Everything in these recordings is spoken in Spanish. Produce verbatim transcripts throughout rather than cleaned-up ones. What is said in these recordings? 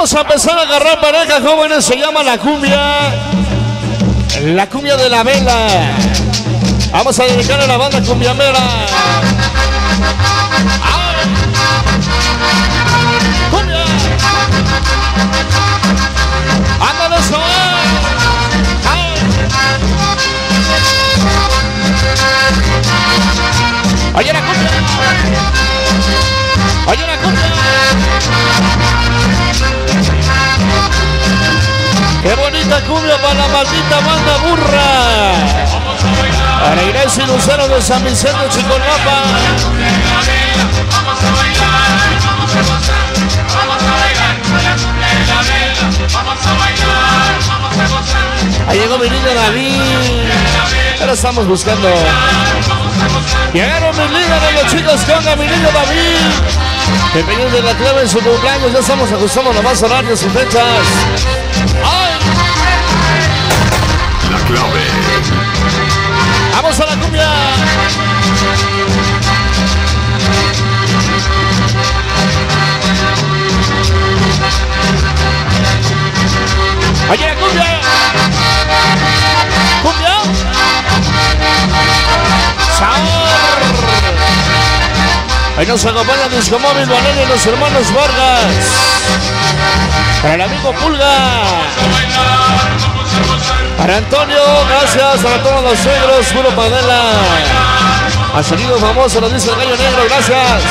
Vamos a empezar a agarrar pareja, jóvenes. Se llama la cumbia. La cumbia de la vela. Vamos a dedicar a la banda cumbiamera. ¡Ay! ¡Cumbia! ¡Ándale eso! ¡Ay! ¡Oye la cumbia! ¡Oye la cumbia! ¡Qué bonita cumbia para la maldita banda burra! Para Iglesia y Lucero de San Vicente, Chicolapa. Vamos a bailar, vamos a gozar, vamos a bailar con la cumbia de la vela. Vamos a bailar, vamos a gozar. Ahí llegó mi niño David. Ahora estamos buscando. Llegaron mis líderes, los chicos con a mi niño David. Bienvenidos de la clave en su cumpleaños. Ya estamos ajustando los más horarios y fechas. ¡Ay! La clave. ¡Vamos a la cumbia! ¡Oye la cumbia! ¡Cumbia! ¡Sabor! Ahí nos acompaña Disco Móvil, Valeria y los hermanos Vargas. Para el amigo Pulga. Para Antonio, gracias. Para todos los negros, puro padela. Ha salido famoso, lo dice el gallo negro, gracias.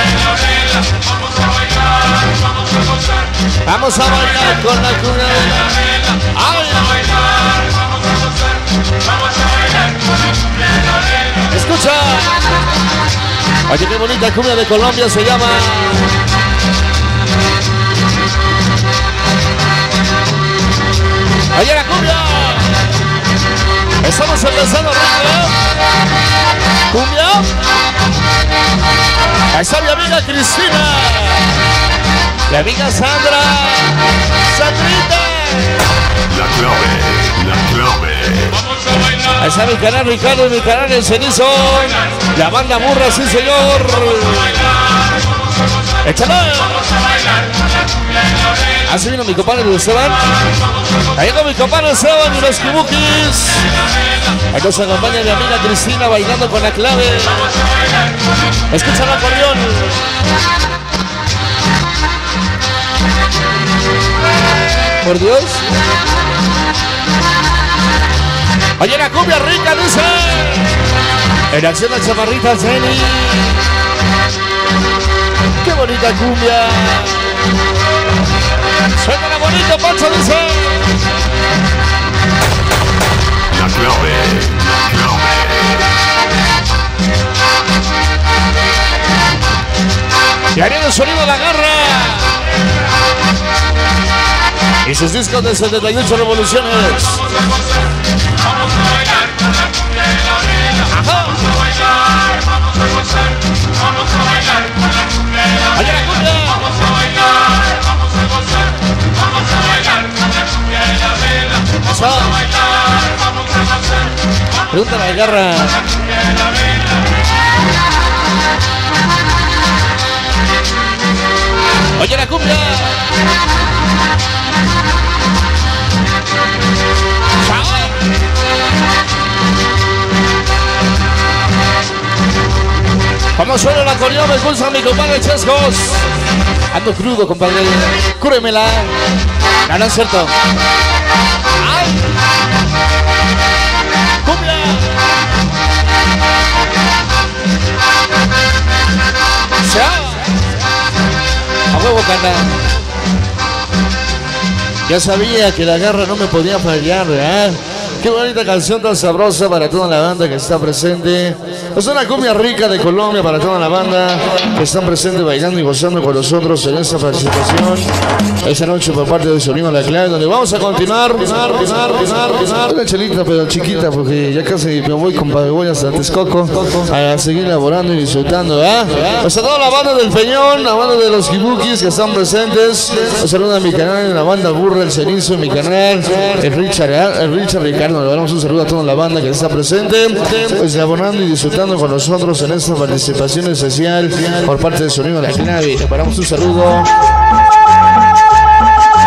Vamos a bailar con la cumbia. ¡Ay! Escucha. Oye, qué bonita cumbia de Colombia se llama. Oye la cumbia. Estamos empezando rico. Cumbia. Ahí está mi amiga Cristina. Mi amiga Sandra. Sandrita. La clave, la clave. Vamos a bailar. Ahí está mi canal Ricardo y mi canal El Cenizo. La banda burra, sí señor. Échale. Así vino mi compadre de Esteban. Ahí con mi compadre Esteban y los Kibukis. Ahí nos acompaña mi amiga Cristina bailando con la clave. Escucha el acordeón. Por Dios. Oye la cumbia rica, dice. En acción la chamarrita Jenny. Qué bonita cumbia. Suena bonito, Pancho, dice. La clave, la clave. Y haría el sonido de la garra. Y sus discos de setenta y ocho revoluciones. Vamos a bailar con la cumbia de la vela. Ajá. Vamos a bailar, vamos a gozar. Vamos a bailar con la cumbia de la Oye la vela. cumbia. Vamos a bailar, vamos a gozar. Vamos a bailar con la cumbia de la vela. Vamos a bailar, vamos a gozar. Pregúntale a la garra. La cumbia de la vela. Oye la cumbia. Como suena el acordeón, me expulsa mi compadre Chescos. Ando crudo, compadre. Cúremela. No, no es cierto. ¡Ay! ¡Cumbia! ¡Ya! A huevo, cana. Ya sabía que la garra no me podía fallar, ¿verdad? Qué bonita canción tan sabrosa para toda la banda que está presente. Es una cumbia rica de Colombia para toda la banda que están presentes bailando y gozando con nosotros en esta participación. Esa noche por parte de Sonido La Clave, donde vamos a continuar. Una chelita pero chiquita porque ya casi me voy con voy hasta Texcoco a seguir laborando y disfrutando, ¿eh? Pues a toda la banda del Peñón, la banda de los Kibukis que están presentes. Un saludo a mi canal, la banda Burra, El Cenizo, mi canal, el Richard, el Richard Ricardo. Le damos un saludo a toda la banda que está presente, pues abonando y disfrutando con nosotros en esta participación especial por parte de Sonido La Clave. Le paramos un saludo.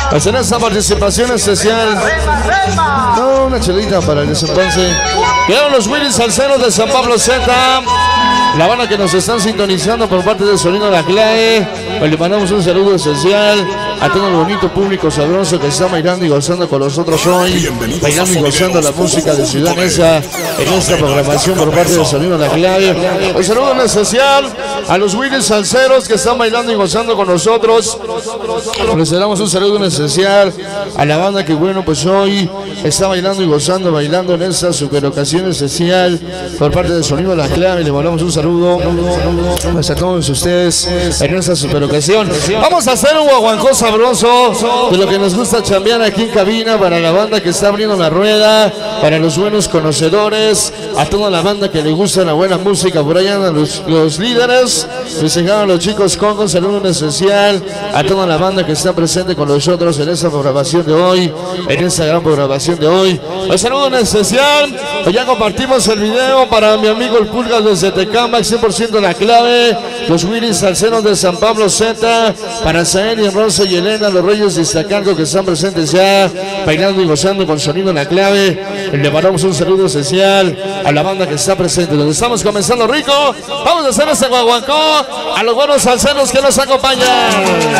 Pues en esta participación especial, no, una chelita para el desempanse. Quedaron los Willis Salceros de San Pablo Z, la banda que nos están sintonizando por parte del Sonido La Clave. Pues le mandamos un saludo especial a todo el bonito público sabroso que está bailando y gozando con nosotros hoy, bailando y gozando la música de Ciudad Neza en esta programación por parte del Sonido La Clave. Un saludo en especial a los Willis Salceros que están bailando y gozando con nosotros. Les damos un saludo en especial a la banda que, bueno, pues hoy está bailando y gozando, bailando en esta super ocasión especial por parte del Sonido La Clave. Le mandamos un saludo a todos ustedes en esta super ocasión. Vamos a hacer un guaguancó sabroso de lo que nos gusta chambear aquí en cabina para la banda que está abriendo la rueda, para los buenos conocedores, a toda la banda que le gusta la buena música. Por allá andan los, los líderes, les llegaron los chicos con un saludo en especial a toda la banda que está presente con nosotros en esta programación de hoy, en esta gran programación de hoy. Un saludo en especial, ya compartimos el video para mi amigo el Pulgas desde Tecamac, cien por ciento La Clave, los Willis Salceros de San Pablo Z, para Sael y Rosa y Elena, los Reyes de Iztacalco que están presentes ya, bailando y gozando con Sonido La Clave. Le mandamos un saludo especial a la banda que está presente, donde estamos comenzando rico. Vamos a hacer este guaguancó a los buenos salseros que nos acompañan.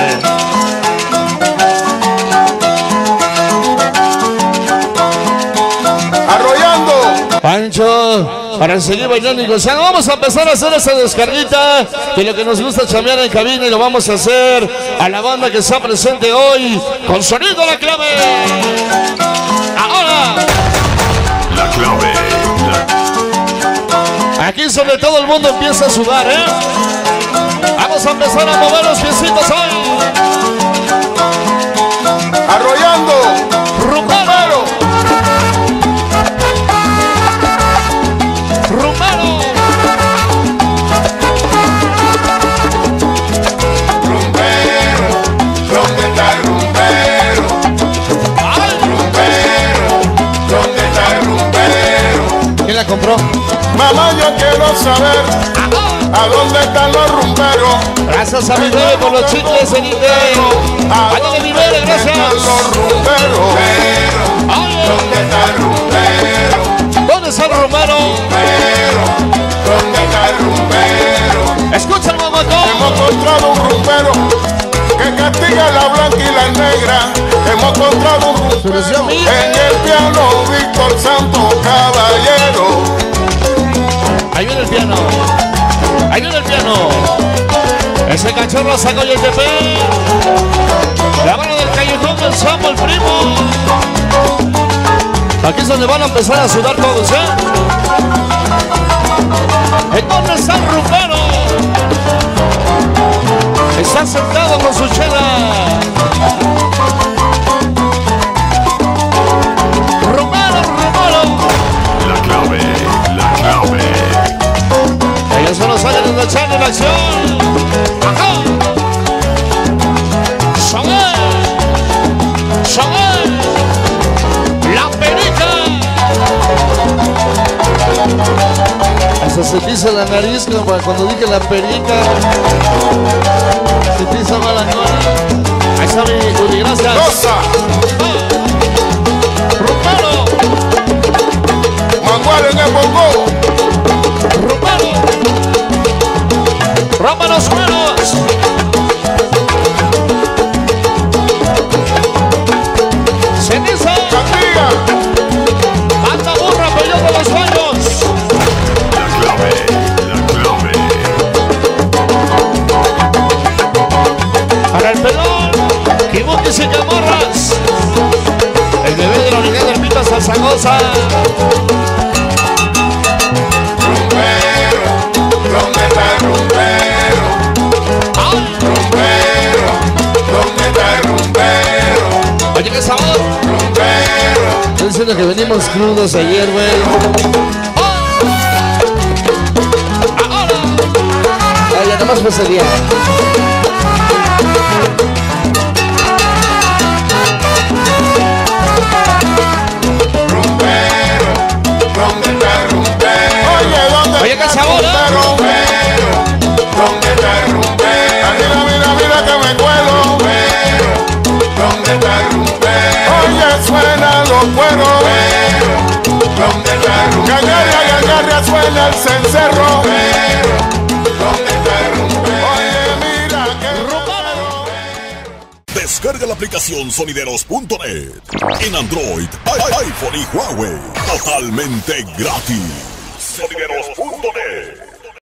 Arrollando Pancho, para seguir bailando y gozando, vamos a empezar a hacer esa descarguita de lo que nos gusta chamear en cabina, y lo vamos a hacer a la banda que está presente hoy con Sonido La Clave. Ahora La Clave. La... aquí sobre todo el mundo empieza a sudar, ¿eh? Vamos a empezar a mover los piecitos hoy. Arrollando Rumbero, Rumbero, rumbero, ¿dónde está el rumbero? ¡ay! Rumbero, ¿dónde está el rumbero? ¿Quién la compró? Mamá, yo quiero saber a dónde están los rumberos. Gracias a mi bebé por los chicles en Intel. Ándale mi bebé, gracias. Los rumberos. Ay, ¿Dónde está el rumbero? ¿dónde está el Rumbero? Rumbero, ¿dónde está el rumbero? Escucha el Hemos mamacón. encontrado un rumbero que castiga la blanca y la negra. Hemos encontrado un Pero si rumbero a mí- en el piano Víctor Santo Caballero. Ahí viene el piano. Ahí viene el piano. Ese cachorro sacó el T P. La mano del callejón del sapo, el primo. Aquí es donde van a empezar a sudar todos, ¿eh? ¿En dónde está el rumbero? Está sentado con su chela. Rumbero, rumbero. La Clave. La Clave. Ellos solo salen de echar en acción. ¡Ajá! ¡Saber! ¡Saber! ¡La perica! Hasta se pisa la nariz como cuando dije la perica. Se pisa mal la cola. Ahí está mi Juli, gracias. Rosa, ¡Ah! ¡Rumbero! Manuel en el bongo. ¡Rumbero! ¡Rompa los cueros! ¡Ceniza! Castiga, ¡Manda burra, pello de los baños! La Clave. La Clave. Para el pelón, Kibutis y Camorras, el bebé de la unidad del Pita Salsagosa. rumbero, ¿dónde está el rumbero? ¡Ay! Rumbero, ¿dónde está el rumbero? Oye, qué sabor. Rumbero, Estoy diciendo que venimos crudos ayer, güey. ¡Ay! ¡Ahora! Ay, ya nada más fue ese día. rumbero, ¿dónde está el rumbero? Oye, ¿dónde Oye, está qué el sabor, ¿eh? rumbero? ¿Dónde está el rumbero? Mira, mira, mira que me cuelo. Rumbero, ¿dónde está el Descarga la aplicación sonideros punto net en Android, i- iPhone y Huawei. Totalmente gratis. Sonideros punto net